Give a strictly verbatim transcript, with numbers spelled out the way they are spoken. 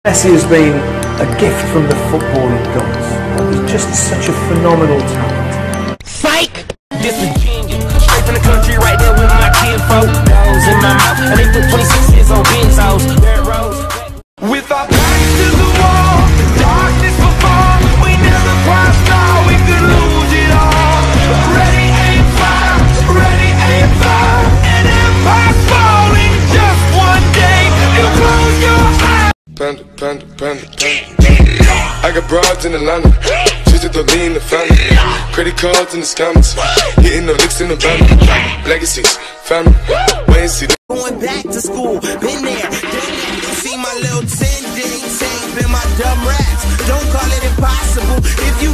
Messi has been a gift from the footballing gods. He's just such a phenomenal talent. Psych! This is genius. Straight from the country, right there with my kinfolk. Nose in my mouth, and they put twenty-six years on Benzos. Red Rose. With our backs to the wall, darkness before, we never crossed all, we could lose it all. Ready, aim, fire, ready, aim, fire. An empire's falling just one day. It'll close your eyes. Panda, panda, panda, panda. I got broads in Atlanta, just to lean the family. Credit cards in the scammers, hitting the licks in the van. Legacies, family, wait and see. Going back to school, been there, done that. You see my little ten, didn't take, been my dumb raps. Don't call it impossible if you